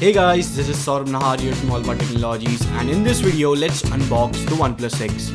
Hey guys, this is Saurabh Nahar here from Allpart Technologies, and in this video let's unbox the OnePlus X.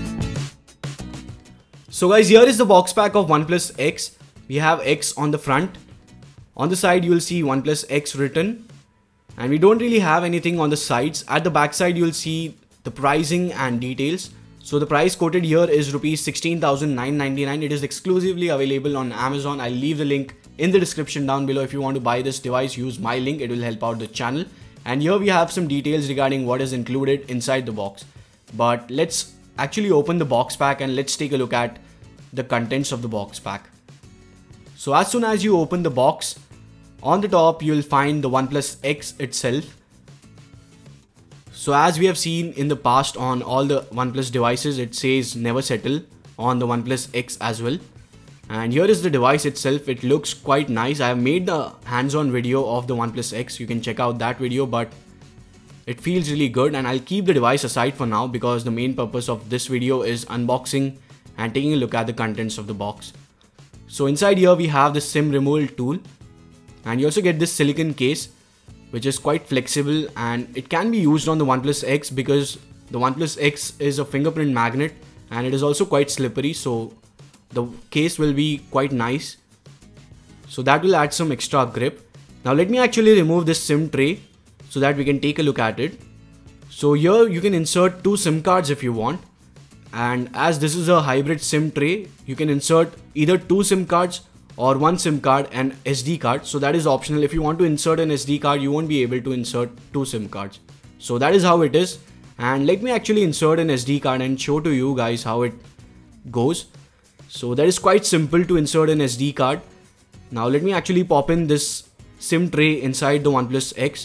So guys, here is the box pack of OnePlus X. We have X on the front. On the side you will see OnePlus X written, and we don't really have anything on the sides. At the back side you will see the pricing and details. So the price quoted here is rupees 16,999. It is exclusively available on Amazon. I'll leave the link in the description down below. If you want to buy this device, use my link. It will help out the channel. And here we have some details regarding what is included inside the box. But let's actually open the box pack and let's take a look at the contents of the box pack. So as soon as you open the box, on the top you'll find the OnePlus X itself. So as we have seen in the past on all the OnePlus devices, it says never settle on the OnePlus X as well. And here is the device itself. It looks quite nice. I have made the hands-on video of the OnePlus X. You can check out that video, but it feels really good, and I'll keep the device aside for now because the main purpose of this video is unboxing and taking a look at the contents of the box. So inside here we have the SIM removal tool, and you also get this silicone case which is quite flexible, and it can be used on the OnePlus X because the OnePlus X is a fingerprint magnet and it is also quite slippery, so the case will be quite nice. So that will add some extra grip. Now let me actually remove this SIM tray so that we can take a look at it. So here you can insert two SIM cards if you want, and as this is a hybrid SIM tray, you can insert either two SIM cards or one SIM card and SD card. So that is optional. If you want to insert an SD card, you won't be able to insert two SIM cards. So that is how it is. And let me actually insert an SD card and show to you guys how it goes. So that is quite simple to insert an SD card. Now let me actually pop in this SIM tray inside the OnePlus X.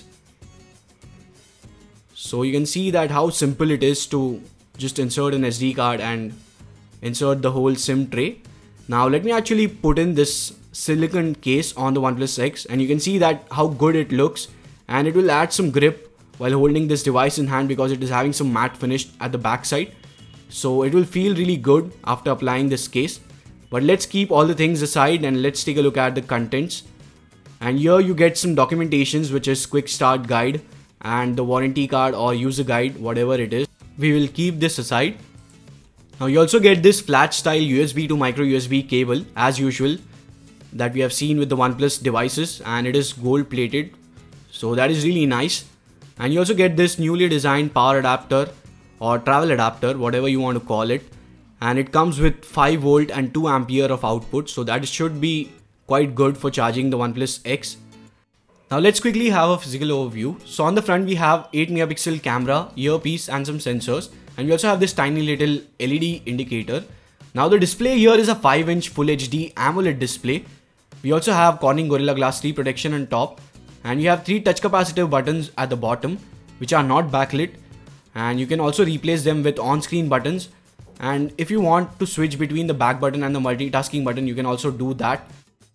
So you can see that how simple it is to just insert an SD card and insert the whole SIM tray. Now let me actually put in this silicone case on the OnePlus X, and you can see that how good it looks, and it will add some grip while holding this device in hand because it is having some matte finish at the back side. So it will feel really good after applying this case. But let's keep all the things aside and let's take a look at the contents. And here you get some documentations, which is quick start guide and the warranty card or user guide, whatever it is. We will keep this aside. Now you also get this flat style USB to micro USB cable as usual that we have seen with the OnePlus devices, and it is gold plated. So that is really nice. And you also get this newly designed power adapter or travel adapter, whatever you want to call it, and it comes with 5 volt and 2 ampere of output, so that should be quite good for charging the OnePlus X. Now let's quickly have a physical overview. So on the front we have 8 megapixel camera, earpiece and some sensors, and we also have this tiny little LED indicator. Now the display here is a 5-inch Full HD AMOLED display. We also have Corning Gorilla Glass 3 protection on top, and you have 3 touch capacitive buttons at the bottom which are not backlit, and you can also replace them with on-screen buttons. And if you want to switch between the back button and the multitasking button, you can also do that.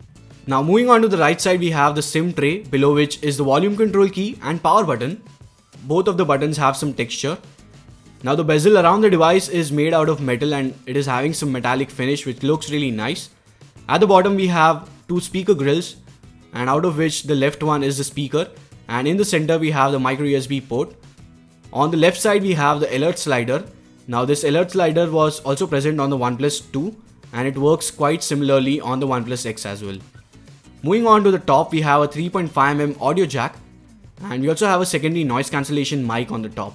Now moving on to the right side, we have the SIM tray, below which is the volume control key and power button. Both of the buttons have some texture. Now the bezel around the device is made out of metal and it is having some metallic finish which looks really nice. At the bottom we have 2 speaker grills, and out of which the left one is the speaker, and in the center we have the micro USB port. On the left side we have the alert slider. Now this alert slider was also present on the OnePlus 2 and it works quite similarly on the OnePlus X as well. Moving on to the top, we have a 3.5mm audio jack, and we also have a secondary noise cancellation mic on the top.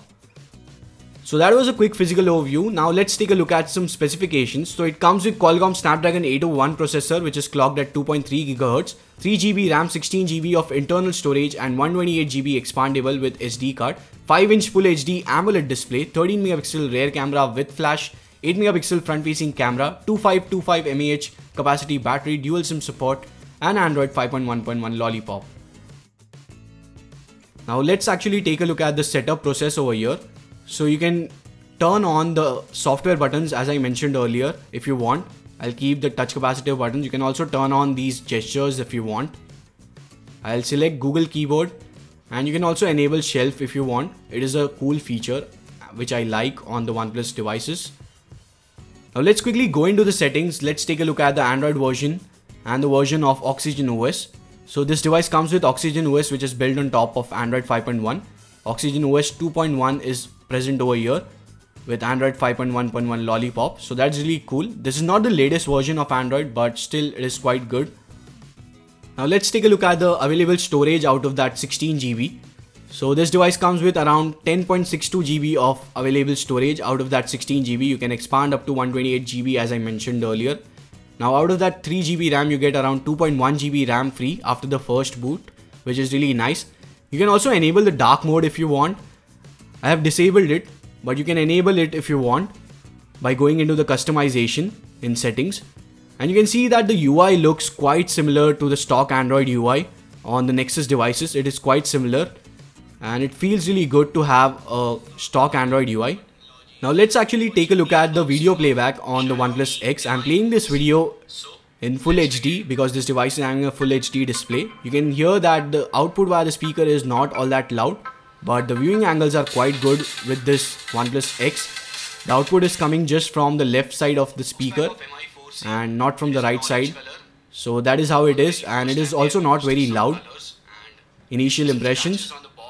So that was a quick physical overview. Now let's take a look at some specifications. So it comes with Qualcomm Snapdragon 801 processor, which is clocked at 2.3 GHz, 3GB RAM, 16GB of internal storage and 128GB expandable with SD card, 5-inch Full HD AMOLED display, 13 megapixel rear camera with flash, 8 megapixel front facing camera, 2525 mAh capacity battery, dual SIM support and Android 5.1.1 Lollipop. Now let's actually take a look at the setup process over here. So you can turn on the software buttons as I mentioned earlier if you want. I'll keep the touch capacitive buttons. You can also turn on these gestures if you want. I'll select Google keyboard, and you can also enable shelf if you want. It is a cool feature which I like on the OnePlus devices. Now let's quickly go into the settings. Let's take a look at the Android version and the version of Oxygen OS. So this device comes with Oxygen OS, which is built on top of Android 5.1. Oxygen OS 2.1 is present over here with Android 5.1.1 Lollipop. So that's really cool. This is not the latest version of Android, but still it is quite good. Now let's take a look at the available storage out of that 16 GB. So this device comes with around 10.62 GB of available storage out of that 16 GB. You can expand up to 128 GB as I mentioned earlier. Now out of that 3 GB RAM, you get around 2.1 GB RAM free after the first boot, which is really nice. You can also enable the dark mode if you want. I have disabled it, but you can enable it if you want by going into the customization in settings. And you can see that the UI looks quite similar to the stock Android UI on the Nexus devices. It is quite similar and it feels really good to have a stock Android UI. Now let's actually take a look at the video playback on the OnePlus X. I'm playing this video in full HD because this device is having a full HD display. You can hear that the output via the speaker is not all that loud, but the viewing angles are quite good with this OnePlus X. The output is coming just from the left side of the speaker and not from the right side. So that is how it is, and it is also not very loud. Initial impressions.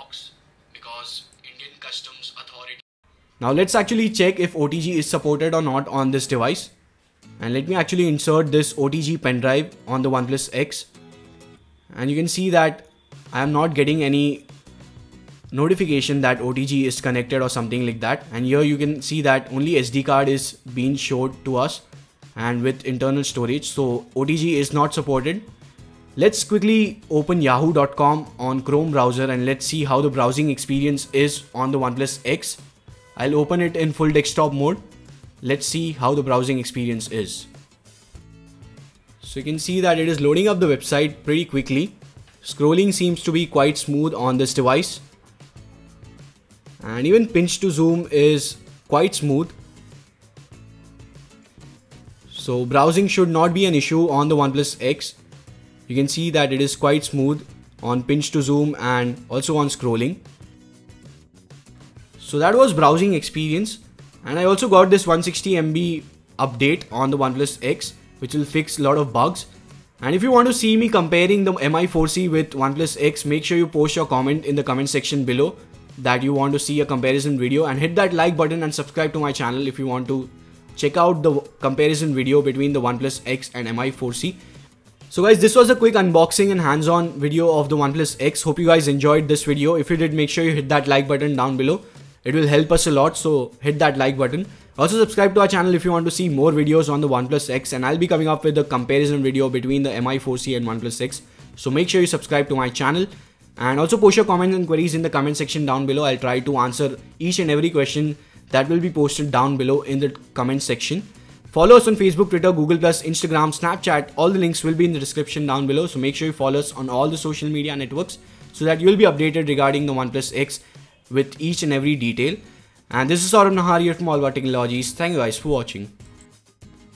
Now let's actually check if OTG is supported or not on this device. And let me actually insert this OTG pen drive on the OnePlus X. And you can see that I am not getting any notification that OTG is connected or something like that. And here you can see that only SD card is being showed to us and with internal storage. So OTG is not supported. Let's quickly open yahoo.com on Chrome browser and let's see how the browsing experience is on the OnePlus X. I'll open it in full desktop mode. Let's see how the browsing experience is. So you can see that it is loading up the website pretty quickly. Scrolling seems to be quite smooth on this device. And even pinch to zoom is quite smooth. So browsing should not be an issue on the OnePlus X. You can see that it is quite smooth on pinch to zoom and also on scrolling. So that was browsing experience, and I also got this 160 MB update on the OnePlus X, which will fix a lot of bugs. And if you want to see me comparing the Mi4C with OnePlus X, make sure you post your comment in the comment section below that you want to see a comparison video, and hit that like button and subscribe to my channel if you want to check out the comparison video between the OnePlus X and Mi4C. So guys, this was a quick unboxing and hands-on video of the OnePlus X. Hope you guys enjoyed this video. If you did, make sure you hit that like button down below. It will help us a lot, so hit that like button. Also subscribe to our channel if you want to see more videos on the OnePlus X, and I'll be coming up with a comparison video between the Mi4C and OnePlus X. So make sure you subscribe to my channel, and also post your comments and queries in the comment section down below. I'll try to answer each and every question that will be posted down below in the comment section. Follow us on Facebook, Twitter, Google+, Instagram, Snapchat. All the links will be in the description down below. So make sure you follow us on all the social media networks so that you'll be updated regarding the OnePlus X with each and every detail. And this is Saurabh Nahar here from All About Technologies. Thank you guys for watching.